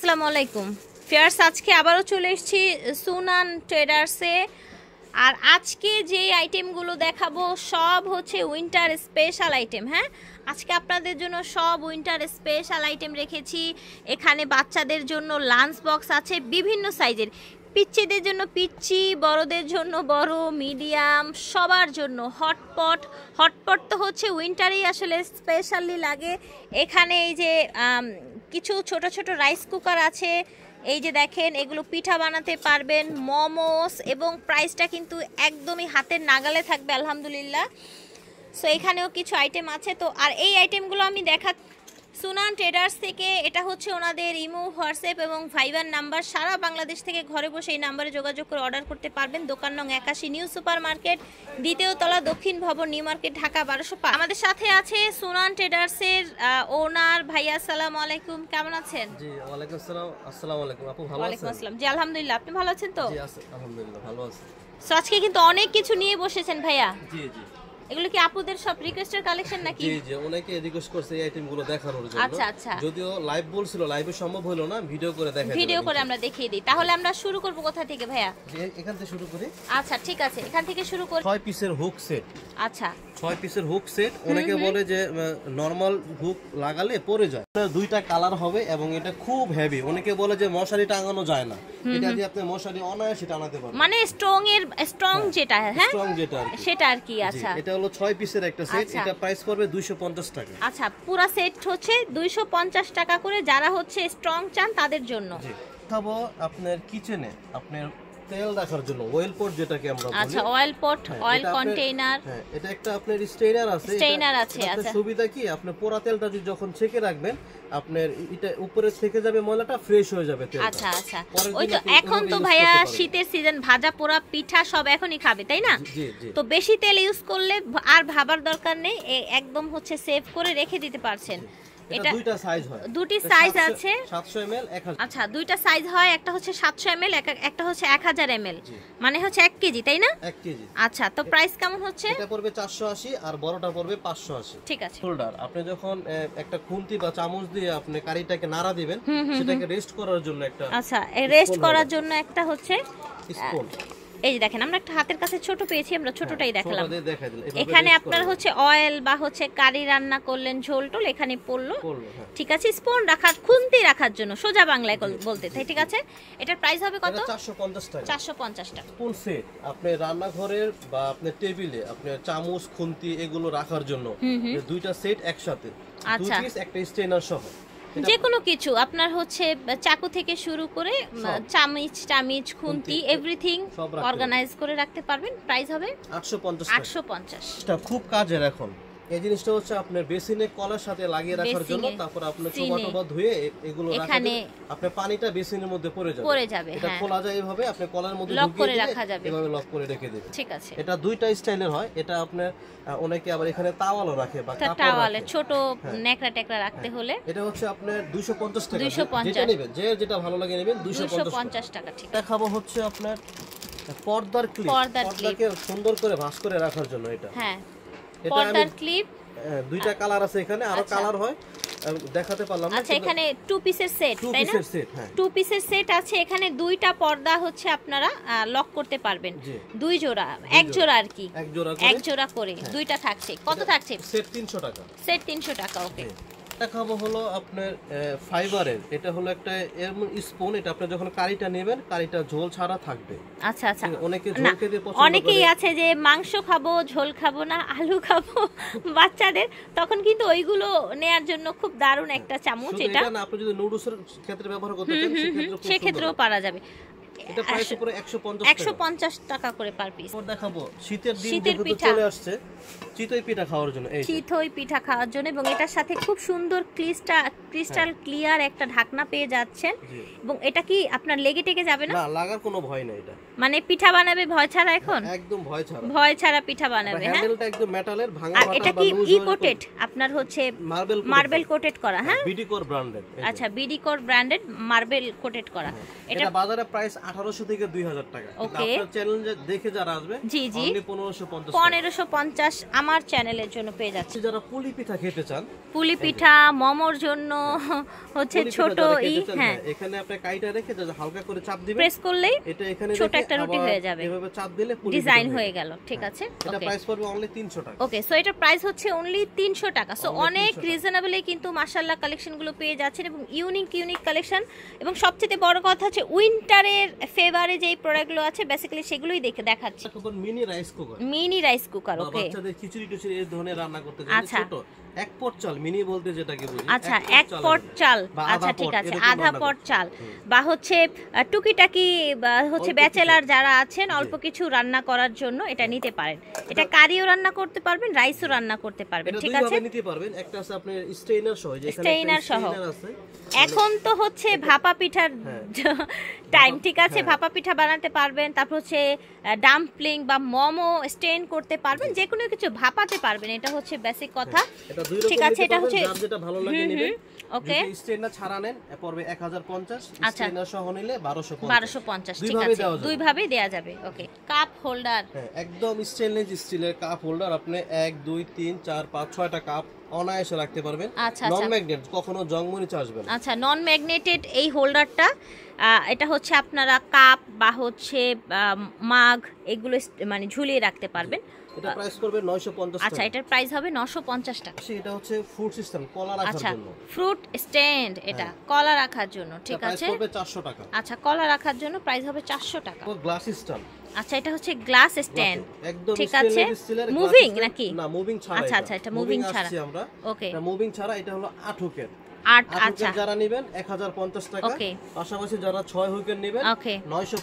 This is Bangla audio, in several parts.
আসসালামু আলাইকুম ফিয়ার্স, আজকে আবারও চলে এসেছি সুনান ট্রেডার্সে। আর আজকে যে আইটেমগুলো দেখাবো সব হচ্ছে উইন্টার স্পেশাল আইটেম। হ্যাঁ, আজকে আপনাদের জন্য সব উইন্টার স্পেশাল আইটেম রেখেছি। এখানে বাচ্চাদের জন্য লাঞ্চ বক্স আছে বিভিন্ন সাইজের, পিচ্চিদের জন্য পিচ্চি, বড়দের জন্য বড়, মিডিয়াম, সবার জন্য হটপট। হটপট তো হচ্ছে উইন্টারেই আসলে স্পেশালি লাগে। এখানে এই যে কিছু ছোট ছোট রাইস কুকার আছে, এই যে দেখেন এগুলো পিঠা বানাতে পারবেন, মোমোস, এবং প্রাইসটা কিন্তু একদমই হাতের নাগালে থাকবে আলহামদুলিল্লাহ। সো এখানেও কিছু আইটেম আছে। তো আর এই আইটেমগুলো আমি সুনান ট্রেডার্স থেকে, এটা হচ্ছে ওনাদের ইমো, হোয়াটসঅ্যাপ এবং ভাইবার নাম্বার। সারা বাংলাদেশ থেকে ঘরে বসে এই নাম্বারে যোগাযোগ করে অর্ডার করতে পারবেন। দোকান নং 81, নিউ সুপার মার্কেট, দ্বিতীয় তলা, দক্ষিণ ভবন, নিউ মার্কেট, ঢাকা 1205। আমাদের সাথে আছে সুনান ট্রেডার্সের ওনার ভাইয়া। আসসালামু আলাইকুম, কেমন আছেন? জি ওয়ালাইকুম আসসালাম। আসসালামু আলাইকুম আপু, ভালো আছেন? ওয়ালাইকুম আসসালাম। জি আলহামদুলিল্লাহ, আপনি ভালো আছেন তো? জি আলহামদুলিল্লাহ ভালো আছি। সো আজকে কিন্তু অনেক কিছু নিয়ে বসেছেন ভাইয়া। জি জি, এগুলো কি আপুদের সব রিকোয়েস্টের কালেকশন নাকি? জি জি, অনেকে রিকোয়েস্ট করছে এই আইটেমগুলো দেখানোর জন্য। আচ্ছা আচ্ছা, যদিও লাইভ বলছিল, লাইভে সম্ভব হলো না, ভিডিও করে দেখাই, ভিডিও করে আমরা দেখিয়ে দিই। তাহলে আমরা শুরু করব কোথা থেকে ভাইয়া? এখান থেকে শুরু করি। আচ্ছা ঠিক আছে, এখান থেকে শুরু করি। 6 পিসের হুক সেট। আচ্ছা, 6 পিসের হুক সেট। অনেকে বলে যে নরমাল হুক লাগালে পড়ে যায়। দুইটা কালার হবে এবং এটা খুব হেভি। অনেকে বলে যে মশারি টাঙানো যায় না, এটা দিয়ে আপনি মশারি অনায়াসে টাঙাতে পারবেন। মানে স্ট্রং যেটা, হ্যাঁ স্ট্রং যেটা সেটা আর কি। আচ্ছা, এটা হলো 6 পিসের একটা সেট। এটা প্রাইস পড়বে 250 টাকা। আচ্ছা, পুরো সেট হচ্ছে 250 টাকা করে। যারা হচ্ছে স্ট্রং চান তাদের জন্য। খাবো আপনার কিচেনে আপনার তেল রাখার জন্য অয়েল পট, যেটাকে আমরা বলি। আচ্ছা, অয়েল পট, অয়েল কন্টেইনার। হ্যাঁ, এটা একটা আপনার স্টেইনার আছে। আচ্ছা, সুবিধা কি, আপনি পোড়া তেলটা যখন ছেঁকে রাখবেন, আপনার এটা উপরে থেকে যাবে, ময়লাটা ফ্রেশ হয়ে যাবে তেলটা। আচ্ছা আচ্ছা, ওই তো এখন তো ভাইয়া শীতের সিজন, ভাজা পোড়া পিঠা সব এখনই খাবে, তাই না? জি জি। তো বেশি তেল ইউজ করলে আর ভাবার দরকার নেই, একদম হচ্ছে সেভ করে রেখে দিতে পারছেন। এটা দুইটা সাইজ হয়, দুটি সাইজ আছে, 700 ml 1000। আচ্ছা, দুইটা সাইজ হয়, একটা হচ্ছে 700 ml, একটা হচ্ছে 1000 ml, মানে হচ্ছে 1 কেজি, তাই না? 1 কেজি। আচ্ছা, তো প্রাইস কেমন হচ্ছে? এটা পড়বে 480 আর বড়টা পড়বে 580। ঠিক আছে। হোল্ডার, আপনি যখন একটা খুন্তি বা চামচ দিয়ে আপনি কারিটাকে নাড়া দিবেন, সেটাকে রেস্ট করার জন্য একটা, আচ্ছা, রেস্ট করার জন্য একটা হচ্ছে স্পুন। এই যে দেখেন, আমরা একটা হাতের কাছে ছোট পেয়েছি, আমরা ছোটটাই দেখালাম। এখানে এখানে আপনার হচ্ছে অয়েল বা হচ্ছে কারি রান্না করলেন, ঝোল টোল এখানে পড়লো। ঠিক আছে, স্পুন রাখার, খুন্তি রাখার জন্য, সোজা বাংলায় বলতে তাই। ঠিক আছে, এটার প্রাইস হবে কত? 450 টাকা। 450 টাকা। স্পুন সেট আপনি রান্নাঘরের বা আপনার টেবিলে আপনার চামচ, খুন্তি এগুলো রাখার জন্য দুইটা সেট একসাথে, দুই পিস একটা স্টেইনার সহ। যে কোনো কিছু আপনার হচ্ছে চাকু থেকে শুরু করে চামিচ, খুন্তি, এভরিথিং অর্গানাইজ করে রাখতে পারবেন। প্রাইস হবে 850 টাকা। এটা খুব কাজের এখন। এই জিনিসটা হচ্ছে আপনার বেসিনে কলার সাথে লাগিয়ে রাখার জন্য, তারপর আপনি চোবা ধুয়ে এগুলো রাখলে আপনার পানিটা বেসিনের মধ্যে পড়ে যাবে। এটা খোলা যায় এইভাবে, আপনি কলার মধ্যে লক করে রাখা যাবে, এভাবে লক করে রেখে দিবেন। ঠিক আছে। এটা দুইটা স্টাইলের হয়। এটা আপনার অনেকে আবার এখানে তাওয়ালও রাখে বা তাওয়ালে ছোট নেকড়া টেকড়া রাখতে হলে। এটা হচ্ছে আপনার 250 টাকা। 250, যেটা নেবেন, যেটা ভালো লাগে নেবেন, 250 টাকা। ঠিক আছে। দেখাবো হচ্ছে আপনার পর্দার ক্লিপ, পর্দাকে সুন্দর করে ভাঁজ করে রাখার জন্য। এটা হ্যাঁ, পর্দার ক্লিপ। দুইটা কালার আছে এখানে, আরো কালার হয়, দেখাতে পারলাম না। আচ্ছা, এখানে 2 পিসের সেট, তাই না? 2 পিসের সেট আছে। এখানে দুইটা পর্দা হচ্ছে আপনারা লক করতে পারবেন, 2 জোড়া, 1 জোড়া আর কি, 1 জোড়া করে দুইটা থাকছে। কত থাকছে? সেট 300 টাকা। সেট 300 টাকা। ওকে। দেখাবো হলো আপনার ফাইবারের। এটা হলো একটা এমন স্পুন, এটা আপনি যখন কারিটা নেবেন, কারিটা ঝোল ছাড়া থাকবে। আচ্ছা আচ্ছা, অনেকে ঝোল খেতে পছন্দ করে। অনেকেই আছে যে মাংস খাবো, ঝোল খাবো না, আলু খাবো বাচ্চাদের, তখন কিন্তু ওইগুলো নেয়ার জন্য খুব দারুণ একটা চামচ। এটা না, আপনি যদি নুডলসের ক্ষেত্রে ব্যবহার করতে চান, সেক্ষেত্রেও পারা যাবে। এটা প্রাইস পুরো 150 টাকা করে পার পিস। দেখাবো শীতের দিন যেহেতু চলে আসছে, চিতই পিঠা খাওয়ার জন্য। এই চিতই পিঠা খাওয়ার জন্য, এবং এটার সাথে খুব সুন্দর ক্রিস্টাল ক্লিয়ার একটা ঢাকনা পেয়ে যাচ্ছেন। এবং এটা কি আপনার লেগে টেকে যাবে না? না, লাগার কোনো ভয় নাই। এটা মানে পিঠা বানাবে ভয় ছাড়া, এখন একদম ভয় ছাড়া পিঠা বানাবে। হ্যাঁ, হ্যান্ডেলটা একদম মেটালের, ভাঙা আর এটা কি কোটেড আপনার হচ্ছে মার্বেল কোটেড করা? হ্যাঁ, বিডি কোর ব্র্যান্ডেড। আচ্ছা, BD core branded marble coated করা। এটা বাজারে প্রাইস 1800 থেকে 2000 টাকা। আপনার চ্যানেল দেখে যারা আসবে জি জি 1550 আমার চ্যানেলের জন্য পেয়ে যাচ্ছে। যারা পুলি পিঠা খেতে চান, পুলি পিঠা মোমোর জন্য হচ্ছে ছোট হ্যাঁ এখানে আপনি কাইটা রেখে হালকা করে চাপ দিবেন, প্রেস করলেই এটা এখানে ছোট একটা রুটি হয়ে যাবে, এভাবে চাপ দিলে পুলি ডিজাইন হয়ে গেল। ঠিক আছে, এটা প্রাইস পড়বে অনলি 300 টাকা। ওকে, সো এটা প্রাইস হচ্ছে অনলি 300 টাকা। সো অনেক রিজনেবলি কিন্তু মাশাআল্লাহ কালেকশনগুলো পেয়ে যাচ্ছেন এবং ইউনিক কালেকশন। এবং সবচেয়ে বড় কথা হচ্ছে উইন্টারের ফেভারে যে প্রোডাক্টগুলো আছে বেসিক্যালি সেগুলোই দেখাচ্ছি। মিনি রাইস কুকার ওকে, বাচ্চাদের খিচুড়ি টিচুড়ি এই ধরনের রান্না করতে চাইলে ছোট এক পট চাল, মিনি বলতে যেটাকে বুঝি, আচ্ছা এক পট চাল, আচ্ছা ঠিক আছে আধা পট চাল, বা হচ্ছে টুকিটাকি হচ্ছে ব্যাচেলার যারা আছেন অল্প কিছু রান্না করার জন্য এটা নিতে পারেন। এটা কারিও রান্না করতে পারবেন, রাইসও রান্না করতে পারবেন। ঠিক আছে, নিতে পারবেন। একটা আছে আপনার স্টেইনার সহ, যে এখানে স্টেইনার আছে। এখন তো হচ্ছে ভাপা পিঠার টাইম, ঠিক আছে, ভাপা পিঠা বানাতে পারবেন, তারপর হচ্ছে ডাম্পলিং বা মোমো স্টেইন করতে পারবেন, যে কোনো কিছু ভাপাতে পারবেন। এটা হচ্ছে বেসিক কথা। ঠিক আছে, এটা হচ্ছে যেটা ভালো লাগে নেবেন। ওকে, স্টেইনার ছাড়া নেন পড়বে 1050, স্টেইনার সহ নিলে 1250। ঠিক আছে, দুই ভাবে দেয়া যাবে। ওকে, কাপ হোল্ডার, হ্যাঁ একদম স্টেনলেস স্টিলের কাপ হোল্ডার। আপনি 1 2 3 4 5 6টা কাপ অনায়াসে রাখতে পারবেন। নন ম্যাগনেট, কখনো জংমরিচ আসবে না। আচ্ছা, নন ম্যাগনেটেড এই হোল্ডারটা, এটা হচ্ছে আপনারা কাপ বা হচ্ছে মাগ এগুলো মানে ঝুলিয়ে রাখতে পারবেন। এটা প্রাইস করবে 950 টাকা। আচ্ছা, এটার প্রাইস হবে 950 টাকা। এটা হচ্ছে ফ্রুট সিস্টেম, কলা রাখার জন্য। ফ্রুট স্ট্যান্ড, এটা কলা রাখার জন্য। ঠিক আছে, প্রাইস করবে 400 টাকা। আচ্ছা, কলা রাখার জন্য প্রাইস হবে 400 টাকা। গ্লাস স্ট্যান্ড, আচ্ছা এটা হচ্ছে গ্লাস স্ট্যান্ড, একদম ঠিক আছে, মুভিং নাকি? না, মুভিং ছাড়া। আচ্ছা আচ্ছা, এটা মুভিং ছাড়া। ওকে, এটা মুভিং ছাড়া। এটা হলো 8 হুকের। আচ্ছা, যারা নেবেন 1050 টাকা। ওকে, পাশাপাশি যারা 6 হুকের নেবেন ওকে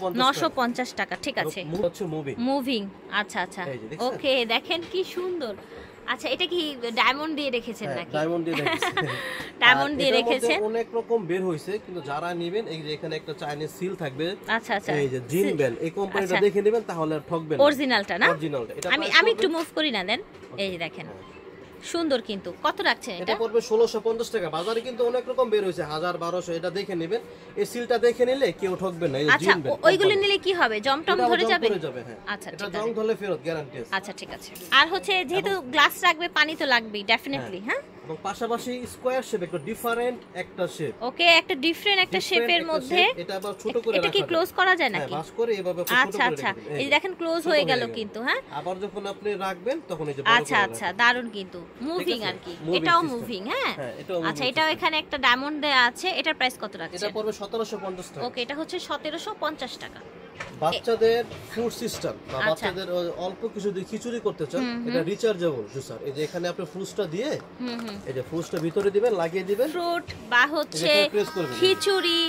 950 টাকা। ঠিক আছে, হচ্ছে মুভিং। আচ্ছা আচ্ছা, ওকে, দেখেন কি সুন্দর। আচ্ছা, এটা কি ডায়মন্ড দিয়ে রেখেছেন নাকি? ডায়মন্ড দিয়ে রেখেছেন। ডায়মন্ড দিয়ে রেখেছেন। অনেক রকম বের হইছে, কিন্তু যারা নেবেন এই যে এখানে একটা চাইনিজ সিল থাকবে। আচ্ছা আচ্ছা, এই যে জিনবেল, এই কোম্পানিটা দেখে নেবেন, তাহলে আর ঠকবেন না। অরিজিনালটা না? অরিজিনালটা। এটা আমি একটু মুভ করি না দেন। এই যে দেখেন সুন্দর, কিন্তু কত রাখছেন এটা? এটা পড়বে 1650 টাকা। বাজারে কিন্তু অনেক রকম বের হইছে, 1000 1200। এটা দেখে নেবেন, এই সিলটা দেখে নিলে কেউ ঠকবে না। এই যে আচ্ছা, ওইগুলো নিলে কি হবে? জমটম ধরে যাবে? হ্যাঁ। আচ্ছা, এটা জং ধরলে ফেরত গ্যারান্টি আছে। আচ্ছা ঠিক আছে। আর হচ্ছে যেহেতু গ্লাস রাখবে, পানি তো লাগবেই ডেফিনেটলি। হ্যাঁ, এবং পাশাপাশি স্কয়ার শেপ, একটা ডিফারেন্ট একটা শেপ। ওকে, একটা ডিফারেন্ট একটা শেপের মধ্যে। এটা আবার ছোট করে এটা কি ক্লোজ করা যায় নাকি? হ্যাঁ, বাস করে এভাবে ছোট করে। আচ্ছা আচ্ছা, এই দেখেন ক্লোজ হয়ে গেল কিন্তু। হ্যাঁ, আবার যখন আপনি রাখবেন তখন এই যে আচ্ছা আচ্ছা, দারুন কিন্তু মুভিং আর কি। এটাও মুভিং। হ্যাঁ, আচ্ছা, এটাও এখানে একটা ডায়মন্ড দেয়া আছে। এটার প্রাইস কত রাখছেন? এটা পড়বে 1750 টাকা। ওকে, এটা হচ্ছে 1750 টাকা। বাচ্চাদের ফুড সিস্টেম বা বাচ্চাদের অল্প কিছু দিয়ে খিচুড়ি করতে চান, এটা রিচার্জেবল জুসার। এই যে এখানে আপনি ফ্রুটসটা দিয়ে, এই যে ফ্রুটসটা ভিতরে দিবেন, লাগিয়ে দিবেন। ফ্রুট বা হচ্ছে খিচুড়ি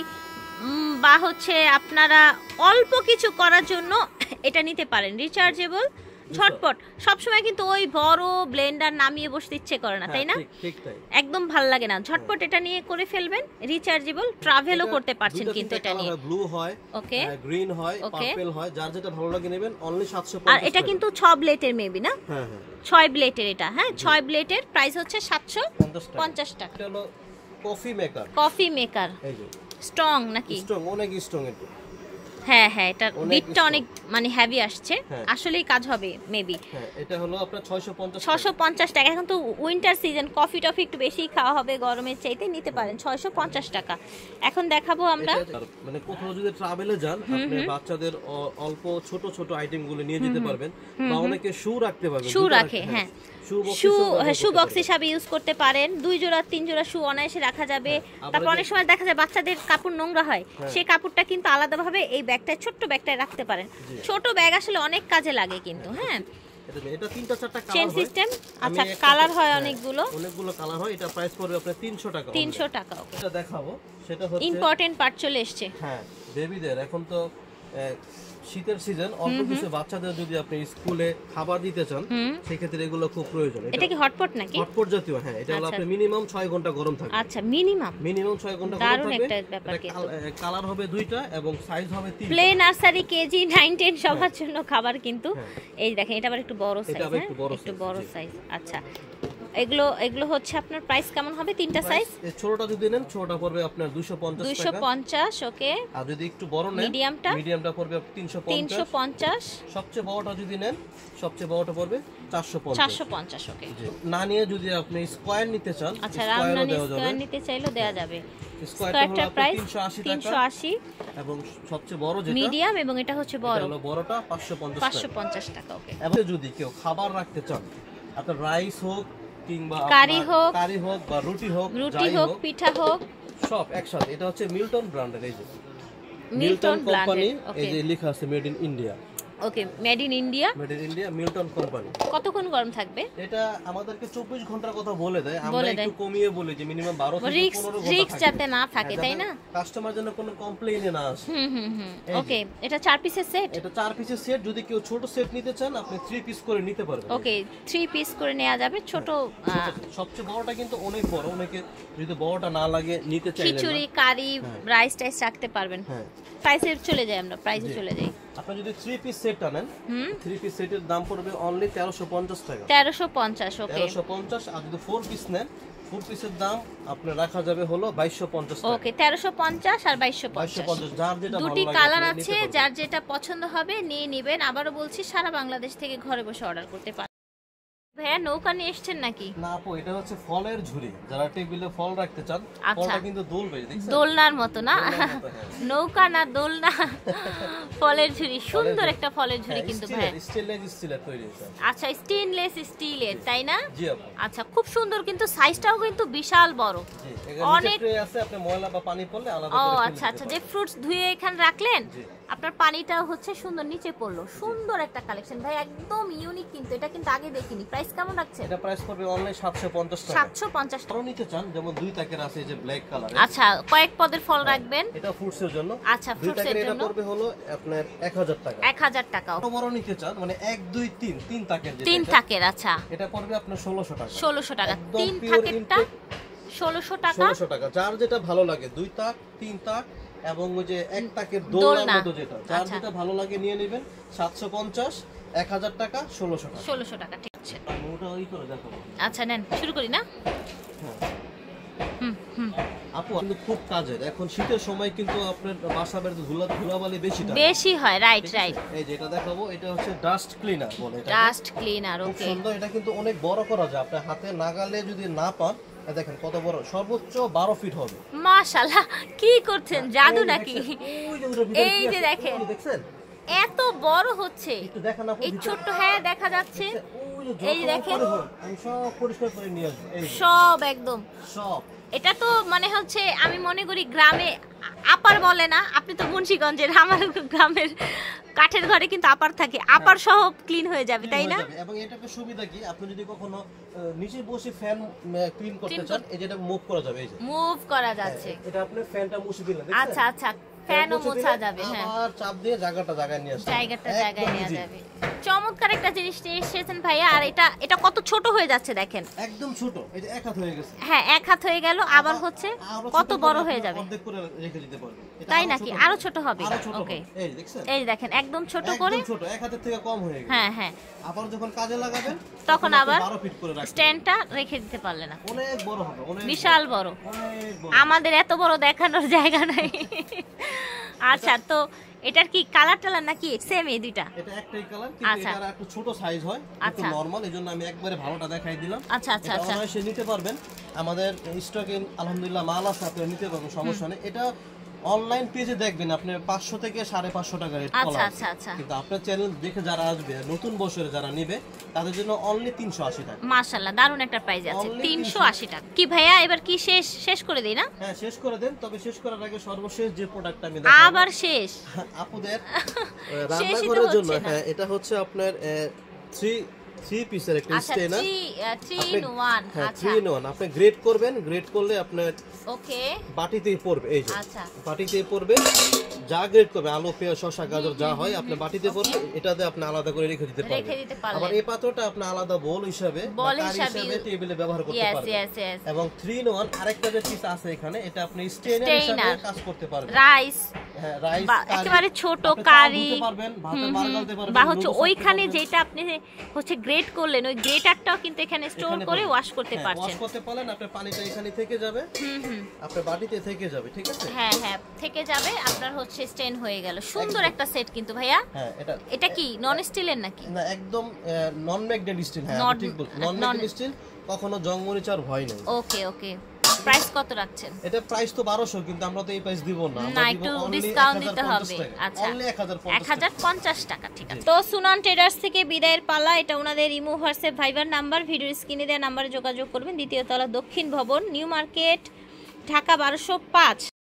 বা হচ্ছে আপনারা অল্প কিছু করার জন্য এটা নিতে পারেন। রিচার্জেবল, ঝটপট। সবসময় কিন্তু ওই বড় ব্লেন্ডার নামিয়ে বসতে ইচ্ছে করে না, তাই না? একদম ভাল লাগে না। ঝটপট এটা নিয়ে করে ফেলবেন। রিচার্জেবল, ট্রাভেলও করতে পারছেন কিন্তু এটা নিয়ে। ব্লু হয়, ওকে, গ্রিন হয়, পার্পল হয়, যার যেটা ভালো লাগে নেবেন। অনলি 750। আর এটা কিন্তু 6 ব্লেডের মেবি না? হ্যাঁ হ্যাঁ, 6 ব্লেডের এটা। হ্যাঁ, 6 ব্লেডের প্রাইস হচ্ছে 750 টাকা। এটা হলো কফি মেকার। কফি মেকার, এই যে স্ট্রং নাকি? স্ট্রং, অনেক স্ট্রং এটা। হ্যাঁ হ্যাঁ, এটা বিটটা অনেক মানে হেভি আসছে, আসলেই কাজ হবে মেবি। হ্যাঁ, এটা হলো আপনার 650 টাকা। এখন তো উইন্টার সিজন, কফি টফি একটু বেশি খাওয়া হবে গরমের চাইতে, নিতে পারেন 650 টাকা। এখন দেখাবো আমরা, মানে কোথাও যদি ট্রাভেলে যান, আপনি বাচ্চাদের অল্প ছোট ছোট আইটেমগুলো নিয়ে যেতে পারবেন, বা অনেকে শু রাখতে পারবেন। শু রাখে, হ্যাঁ, শু বক্স হিসাবে ইউজ করতে পারেন। 2 জোড়া 3 জোড়া শু অনায়াসে রাখা যাবে। তারপর অনেক সময় দেখা যায় বাচ্চাদের কাপড় নোংরা হয়, সেই কাপড়টা কিন্তু আলাদাভাবে এই ব্যাগটায়, ছোট্ট ব্যাগটায় রাখতে পারেন। ছোট ব্যাগ আসলে অনেক কাজে লাগে কিন্তু। হ্যাঁ, এটা 3টা 4টা কালার চেন সিস্টেম। আচ্ছা, কালার হয় অনেকগুলো কালার হয়। এটা প্রাইস পড়বে আপনার 300 টাকা। 300 টাকা। ওকে, এটা দেখাবো, সেটা হচ্ছে ইম্পর্টেন্ট পার্ট চলে এসেছে। হ্যাঁ, বেবিদের এখন তো শীতের সিজন, অল্প কিছু বাচ্চাদের যদি আপনি স্কুলে খাবার দিতে চান, সেই ক্ষেত্রে এগুলো খুব প্রয়োজন। এটা কি হটপট নাকি? হটপট জাতীয়। হ্যাঁ, এটা হলো আপনি মিনিমাম 6 ঘন্টা গরম থাকবে। আচ্ছা, মিনিমাম 6 ঘন্টা গরম থাকবে। কালার হবে 2টা এবং সাইজ হবে 3টা। প্লে নার্সারি, কেজি 9 10 সবার জন্য খাবার কিন্তু। এই দেখেন, এটা আবার একটু বড় সাইজ। হ্যাঁ, একটু বড় সাইজ। আচ্ছা, এগুলো হচ্ছে আপনার প্রাইস কেমন হবে? তিনটা সাইজ। এই ছোটটা যদি নেন ছোটটা পড়বে আপনার 250 টাকা। 250, ওকে। আর যদি একটু বড় নেন মিডিয়ামটা পড়বে 350। সবচেয়ে বড়টা যদি নেন সবচেয়ে বড়টা পড়বে 450, ওকে। না নিয়ে যদি আপনি স্কয়ার নিতে চান, আচ্ছা রামনানি স্কয়ার নিতে চাইলেও দেয়া যাবে। স্কয়ারটা প্রাইস 380 এবং সবচেয়ে বড় যেটা মিডিয়াম এবং এটা হচ্ছে বড়, এটা হলো বড়টা 550 টাকা, ওকে। এবং যদি কেউ খাবার রাখতে চান, আপনার রাইস হোক কিংবা কারি হোক বা রুটি হোক পিঠা হোক সব একসাথে, এটা হচ্ছে মিল্টন ব্র্যান্ডের। এই যে মিল্টন কোম্পানি, এই যে লেখা আছে made in India, okay, made in India Milton company. কতক্ষণ গরম থাকবে? এটা আমাদেরকে 24 ঘন্টার কথা বলে দেয়, আমরা একটু কমিয়ে বলি যে মিনিমাম 12 থেকে 15 ঘন্টা রিস্ক যাতে না থাকে, তাই না? কাস্টমার যেন কোনো কমপ্লেইন না আসে। ওকে, এটা 4 পিসের সেট। এটা 4 পিসের সেট। যদি কেউ ছোট সেট নিতে চান আপনি 3 পিস করে নিতে পারবেন। ওকে, 3 পিস করে নেওয়া যাবে। ছোট সবচেয়ে বড়টা কিন্তু অনেক বড়, অনেকে যদি বড়টা না লাগে নিতে চাইলে খিচুড়ি কারি রাইস টাইস রাখতে পারবেন। প্রাইসে চলে যাই আমরা, প্রাইসে চলে যাই। আপনি যদি 3 পিস সেটটা নেন, 3 পিস সেটের দাম পড়বে অনলি 1350 টাকা। 1350, ওকে। 1350। আর যদি 4 পিস নেন 4 পিসের দাম আপনার রাখা যাবে হলো 2250 টাকা। ওকে, 1350 আর 2250। যার যেটা ভালো লাগে দুটি কালার আছে, যার যেটা পছন্দ হবে নিয়ে নেবেন। আবারো বলছি সারা বাংলাদেশ থেকে ঘরে বসে অর্ডার করতে পারেন। ভাইয়া নৌকা নিয়ে এসেছেন নাকি? না আপু, এটা হচ্ছে ফলের ঝুড়ি। যারা টেবিলে ফল রাখতে চান, ফলটা কিন্তু দোলবে, দেখছেন? দোলনার মতো না, নৌকা না দোলনা, ফলের ঝুড়ি। সুন্দর একটা ফলের ঝুড়ি কিন্তু ভাই, স্টেনলেস তৈরি আছে। আচ্ছা, স্টেনলেস স্টিলের, তাই না? জি আপু। আচ্ছা, খুব সুন্দর, কিন্তু সাইজটাও কিন্তু বিশাল বড়। অনেক ট্রে আছে, আপনি ময়লা বা পানি পড়লে আলাদা করে ফেলতে পারবেন। আচ্ছা, যে ফ্রুটস ধুয়ে এখানে রাখলেন, আপনার পানিটা হচ্ছে সুন্দর নিচে পড়লো। সুন্দর একটা কালেকশন ভাই, একদম ইউনিক কিন্তু। এটা কিন্তু আগে দেখিনি। প্রাইস কেমন রাখছেন? এটা প্রাইস পড়বে অনলি 750 টাকা। 750 টাকা। নিতে চান যেমন দুই তাকের আছে, এই যে ব্ল্যাক কালার। আচ্ছা, কয়েক পদের ফল রাখবেন। এটা ফ্রুটস এর জন্য। আচ্ছা, ফ্রুটস এর জন্য এটা পড়বে হলো আপনার 1000 টাকা। 1000 টাকা। বড় নিতে চান মানে 1 2 3 তিন তাকের, যেটা 3 তাকের, আচ্ছা, এটা পড়বে আপনার 1600 টাকা। 1600 টাকা। 3 তাকেরটা 1600 টাকা। 1600 টাকা। যার যেটা ভালো লাগে, 2 তাক 3 তাক এবং ওই যে 1 তাকের দোলনার মতো যেটা, যার যেটা ভালো লাগে নিয়ে নেবেন। 750, 1000 টাকা, 1600 টাকা। 1600 টাকা, ঠিক আছে। ওটা ওই করে দেখো। আচ্ছা, নেন শুরু করি না? আপু কিন্তু খুব কাজের। এখন শীতের সময় কিন্তু আপনার বাসা বাড়িতে ধুলাবালি বেশি হয়। রাইট। এই যেটা দেখাবো, এটা হচ্ছে ডাস্ট ক্লিনার বলে। এটা ডাস্ট ক্লিনার, ওকে। খুব সুন্দর। এটা কিন্তু অনেক বড় করা যায়, আপনি হাতে নাগালে যদি না পান, দেখেন কত বড়, সর্বোচ্চ 12 ফিট হবে। মাশাআল্লাহ, কি করছেন, জাদু নাকি? এই যে দেখেন, এত বড় হচ্ছে। এই ছোট্ট, হ্যাঁ দেখা যাচ্ছে। এই যে দেখেন, আমি সব পরিষ্কার করে নিয়ে আসবো, সব একদম সব। এটা তো মানে হচ্ছে, আমি মনে করি গ্রামে আপার বলে না, আপনি তো মুন্সিগঞ্জের, আমার গ্রামের কাঠের ঘরে কিন্তু আপার থাকে, আপার সহ ক্লিন হয়ে যাবে, তাই না? এবং এটাকে সুবিধা কি, আপনি যদি কখনো নিচে বসে ফ্যান ক্লিন করতে চান, এই যেটা মুভ করা যাবে, এই যে মুভ করা যাচ্ছে। এটা আপনি ফ্যানটা মুছে দিলেন, আচ্ছা আচ্ছা, ফ্যানও মোছা যাবে। হ্যাঁ, আর চাপ দিয়ে জায়গাটা জায়গায় নিয়ে যাবে। চমৎকার একটা জিনিস নিয়ে এসেছেন ভাইয়া। আর এটা কত ছোট হয়ে যাচ্ছে দেখেন, একদম ছোট। এই যে 1 হাত হয়ে গেছে। হ্যাঁ, 1 হাত হয়ে গেল, আবার হচ্ছে কত বড় হয়ে যাবে, অর্ধেক করে রেখে দিতে পারবেন। তাই নাকি? আরো ছোট হবে। ওকে, এই দেখছেন, এই দেখেন একদম ছোট করে, একদম ছোট, 1 হাতের থেকে কম হয়ে গেছে। হ্যাঁ। আবার যখন কাজে লাগাবেন তখন আবার 12 ফিট করে রাখবেন। স্ট্যান্ডটা রেখে দিতে পারলে না, অনেক বড় হবে, অনেক বিশাল বড়। আমাদের এত বড় দেখানোর জায়গা নাই। আচ্ছা, তো এটার কি কালার টালার নাকি সেম? এই দুইটা এটা একটাই কালার, কিন্তু এটা একটু ছোট সাইজ হয়, একটু নরমাল। এজন্য আমি একবারে ভালোটা দেখাই দিলাম। আচ্ছা। অনায়াসে নিতে পারবেন। আমাদের স্টকে আলহামদুলিল্লাহ মাল আছে, আপনি নিতে পারবেন, সমস্যা নেই। এটা অনলাইন পেজে দেখবেন আপনি 500 থেকে 550 টাকা রেট করা আছে। আচ্ছা। কিন্তু আপনার চ্যানেল দেখে যারা আসবে, নতুন বছরে যারা নেবে, তাদের জন্য অনলি 380 টাকা। মাশাআল্লাহ, দারুণ একটা প্রাইস আছে, 380 টাকা। কি ভাইয়া, এবার কি শেষ করে দেই না? হ্যাঁ, শেষ করে দেন। তবে শেষ করার আগে সর্বশেষ যে প্রোডাক্টটা আমি দেখাবো, আবার শেষ আপুদের রান্নাঘরের জন্য। হ্যাঁ, এটা হচ্ছে আপনার 3 পিসের একটা স্টেনার। 3 in 1। আচ্ছা, 3 in 1। আপনি গ্রেড করবেন, গ্রেড করলে আপনার ওকে বাটিতেই পড়বে। এই যে আচ্ছা, বাটিতেই পড়বে। যা গ্রেড করবে, আলু পেঁয়াজ শসা গাজর যা হয়, আপনি বাটিতে পড়বে। এটাতে আপনি আলাদা করে রেখে দিতে পারবেন। আবার এই পাত্রটা আপনি আলাদা বোল হিসাবে টেবিলে ব্যবহার করতে পারবেন। এবং 3 in 1 আরেকটা যে পিস আছে এখানে, এটা আপনি স্টেনার হিসেবে কাজ করতে পারবেন। রাইস হ্যাঁ রাইস একেবারে ছোট কারি ভাতে মার গালতে পারবেন, বা হচ্ছে ওইখানে যেটা আপনি হচ্ছে গ্রেট করলেন ওই গ্রেটারটাও কিন্তু এখানে স্টোর করে ওয়াশ করতে পারছেন। ওয়াশ করতে পারলেন, আপনার পানিটা এখানে থেকে যাবে, আপনার বাটিতে থেকে যাবে, ঠিক আছে? হ্যাঁ হ্যাঁ থেকে যাবে, আপনার হচ্ছে স্টেন হয়ে গেল। সুন্দর একটা সেট কিন্তু ভাইয়া। হ্যাঁ এটা কি নন স্টিলের নাকি? না একদম নন ম্যাগনেট স্টিল। হ্যাঁ ঠিক বল, নন ম্যাগনেট স্টিল, কখনো জং মরিচার ভয় নেই। ওকে ওকে, প্রাইস কত রাখছেন? এটা প্রাইস তো 1200, কিন্তু আমরা তো এই প্রাইস দিব না, না একটু ডিসকাউন্ট দিতে হবে। আচ্ছা অনলি 1050 টাকা, ঠিক আছে। তো সুনান ট্রেডার্স থেকে বিদায়ের পালা। এটা ওনাদের imo WhatsApp Viber number, video স্ক্রিনে দেওয়া নাম্বারে যোগাযোগ করবেন। দ্বিতীয় তলা, দক্ষিণ ভবন, নিউ মার্কেট, ঢাকা 1205।